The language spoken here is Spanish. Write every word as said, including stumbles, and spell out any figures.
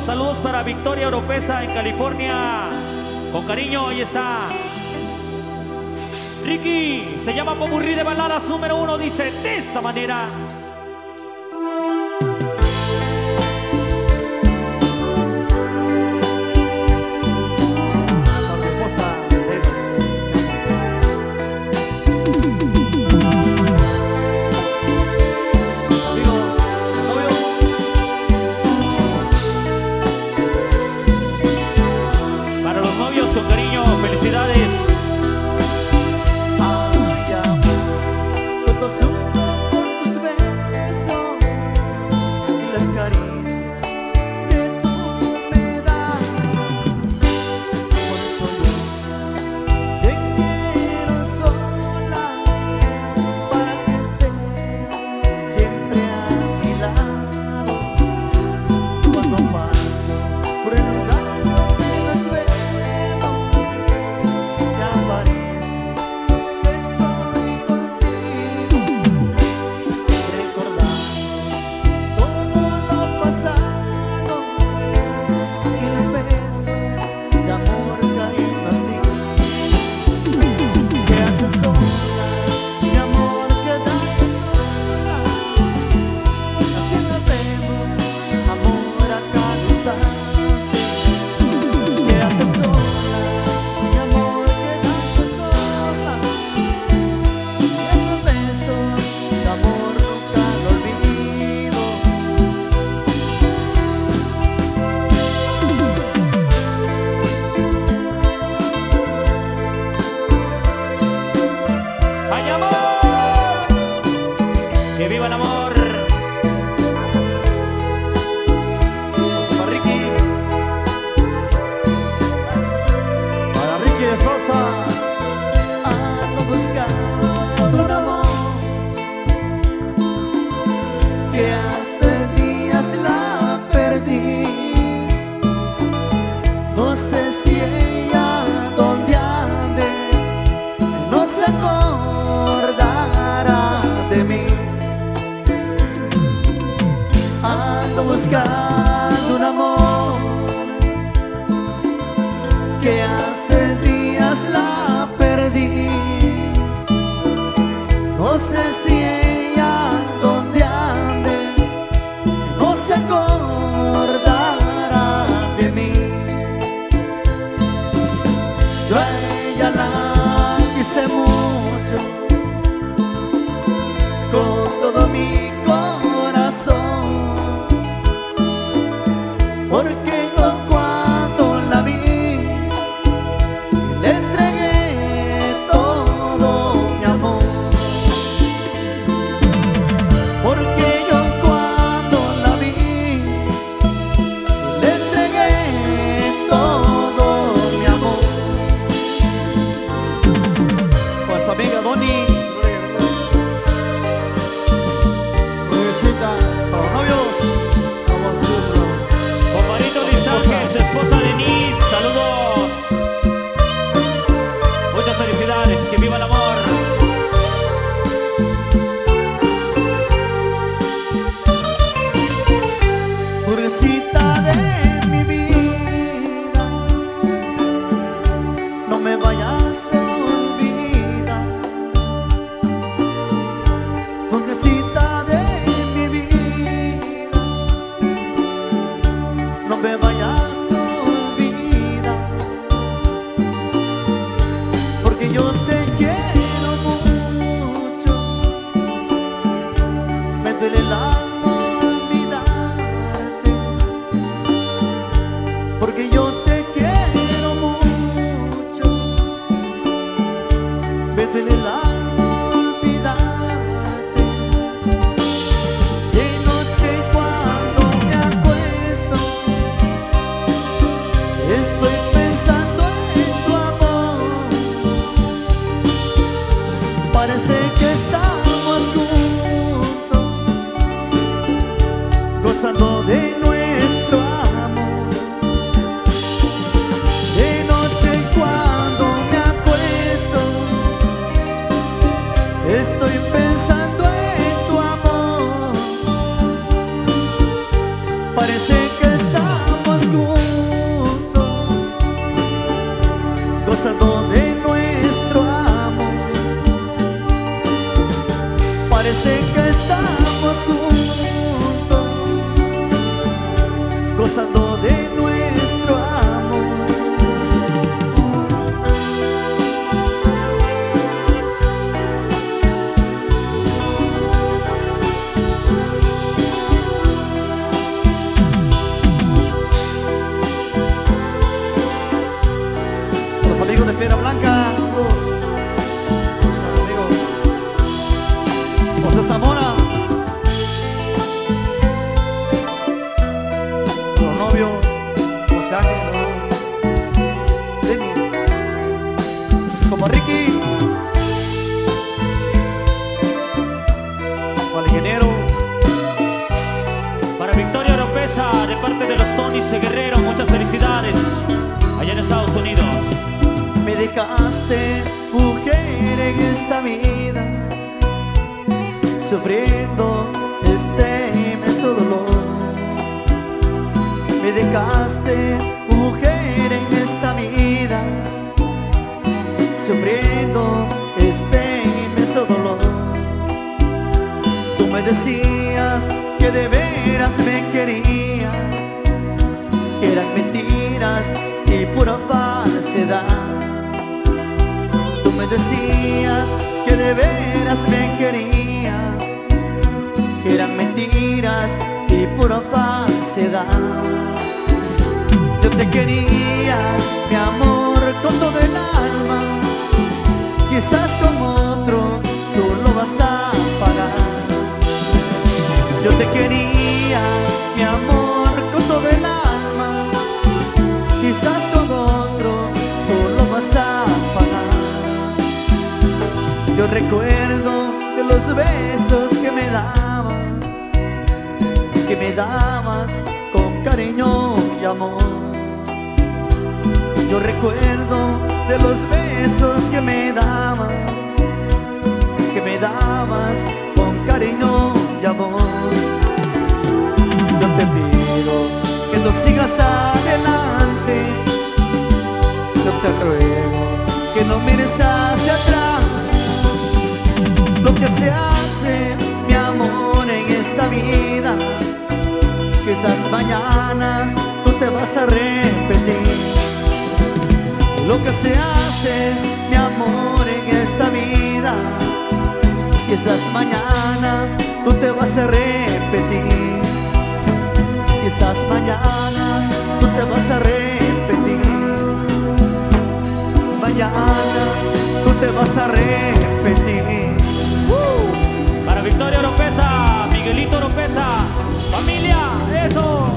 Saludos para Victoria Oropesa en California. Con cariño, ahí está. Ricky, se llama Popurrí de baladas número uno, dice de esta manera. Buscando un amor que hace días la perdí. No sé si ella donde ande no se acordará de mí. Yo a ella la quise mucho con todo mi corazón, porque yo cuando la vi le entregué todo mi amor. Porque yo cuando la vi le entregué todo mi amor. Con su amiga Bonnie, Rubicita, para los novios. Su esposa Denise, saludos. Muchas felicidades, que viva el amor. Purecita de mi vida, no me vayas a olvidar. Purecita de mi vida, no me vayas el alma olvidarte, porque yo te quiero mucho. Me duele el alma olvidarte. De noche cuando me acuesto gozando de nuestro amor. Los amigos de Piedra Blanca, los amigos José Zamora, los novios José Ángeles, Denis, como Ricky, o al ingeniero. Para Victoria Oropesa, de parte de los Tonys Guerrero, muchas felicidades allá en Estados Unidos. Me dejaste, mujer, en esta vida, sufriendo este inmenso dolor. Me dejaste, mujer, en esta vida, sufriendo este inmenso dolor. Tú me decías que de veras me querías, que eran mentiras y pura falsedad. Tú me decías que de veras me querías, que eran mentiras y pura falsedad. Yo te quería, mi amor, con todo el alma. Quizás con otro tú lo vas a pagar. Yo te quería, mi amor, con todo el alma. Quizás con otro tú lo vas a pagar. Yo recuerdo de los besos que me dabas, que me dabas con cariño y amor. Yo recuerdo de los besos que me dabas, que me dabas con cariño y amor. Yo te pido que no sigas adelante, yo te ruego que no mires hacia atrás. Lo que se hace, mi amor, en esta vida, quizás mañana tú te vas a arrepentir. Lo que se hace, mi amor, en esta vida, quizás mañana tú te vas a arrepentir. Quizás mañana tú te vas a arrepentir. Mañana tú te vas a arrepentir. Para Victoria Oropesa, Miguelito Oropesa, familia, eso.